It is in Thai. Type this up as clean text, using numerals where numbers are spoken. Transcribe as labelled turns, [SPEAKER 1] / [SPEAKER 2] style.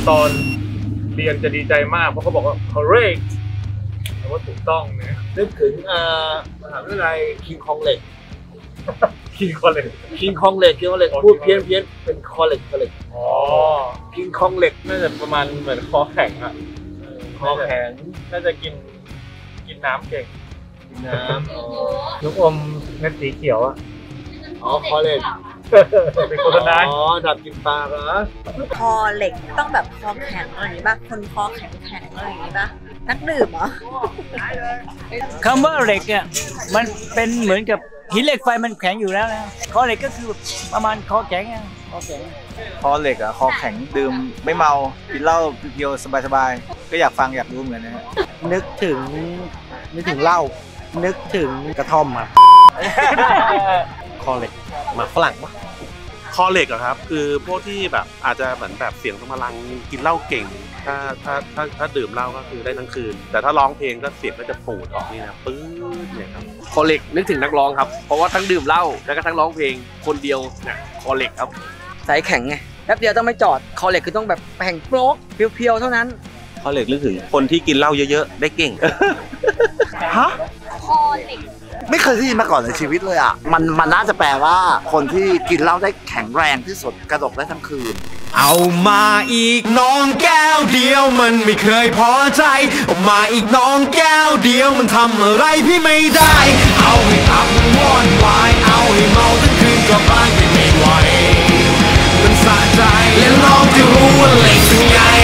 [SPEAKER 1] ตอนเรียนจะดีใจมากเพราะเขาบอกว่า correct แต่ว่าถูกต้องนะ
[SPEAKER 2] นึกถึงมหาวิทยาลัยคิงคองเหล็ก
[SPEAKER 1] คิงคอลเลจ
[SPEAKER 2] คิงคองเหล็กพูดเพี้ยนเป็นคอเหล็ก
[SPEAKER 1] อ๋อ
[SPEAKER 2] คิงคองเหล็ก
[SPEAKER 1] น่าจะประมาณเหมือนคอแข็งอ่ะ
[SPEAKER 2] คอแข็ง
[SPEAKER 1] น่าจะกินน้ำเก่ง
[SPEAKER 2] น้ำ
[SPEAKER 1] ลูกอมเม็ดสีเขียวอ่ะ
[SPEAKER 2] อ๋อคอเหล็ก
[SPEAKER 1] เป็นโฆษณา
[SPEAKER 2] อ๋อดับกินปลาเหรอ
[SPEAKER 3] คอเหล็กต้องแบบคอแข็งอะไรอย่างนี้ป่ะคนคอแข็งอะไรอย่างนี้ป่ะนักดื่มเหรอ
[SPEAKER 4] คำว่าเหล็กเนี่ยมันเป็นเหมือนกับหินเหล็กไฟมันแข็งอยู่แล้วนะคอเหล็กก็คือประมาณคอแข็งคอแข็ง
[SPEAKER 5] คอเหล็กอะคอแข็งดื่มไม่เมากินเหล้าเพียวๆสบายๆก็อยากฟังอยากรู้เหมือนกันนะฮะ
[SPEAKER 6] นึกถึงเหล้านึกถึงกระท่อมครับ คอเหล็กหมากฝรั่งปะ
[SPEAKER 7] คอเหล็กอะครับคือพวกที่แบบอาจจะเหมือนแบบเสียงสมรังกินเหล้าเก่งถ้าดื่มเหล้าก็คือได้ทั้งคืน แต่ถ้าร้องเพลงก็เสียงก็จะปูดออกนี่นะปื๊ดเนี่ยครับ
[SPEAKER 8] คอเหล็กนึกถึงนักร้องครับเพราะว่าทั้งดื่มเหล้าแล้วก็ทั้งร้องเพลงคนเดียวเนี่ยคอเหล็กครับ
[SPEAKER 9] สายแข็งไงแป๊บเดียวต้องไม่จอดคอเหล็กคือต้องแบบแข็งโป๊กเพียวๆเท่านั้น
[SPEAKER 7] คอเหล็กนึกถึงคนที่กินเหล้าเยอะๆได้เก่ง
[SPEAKER 6] ฮะไม่เคยได้ยินมาก่อนในชีวิตเลยอ่ะมันน่าจะแปลว่าคนที่กินเหล้าได้แข็งแรงที่สุดกระดกได้ทั้งคืน
[SPEAKER 10] เอามาอีกน้องแก้วเดียวมันไม่เคยพอใจเอามาอีกน้องแก้วเดียวมันทำอะไรพี่ไม่ได้เอาให้อับวอดวายเอาให้เมาทั้งคืนกลับบ้านไม่ไหวมันสะใจและน้องจะรู้ว่าเหล็กเป็นไง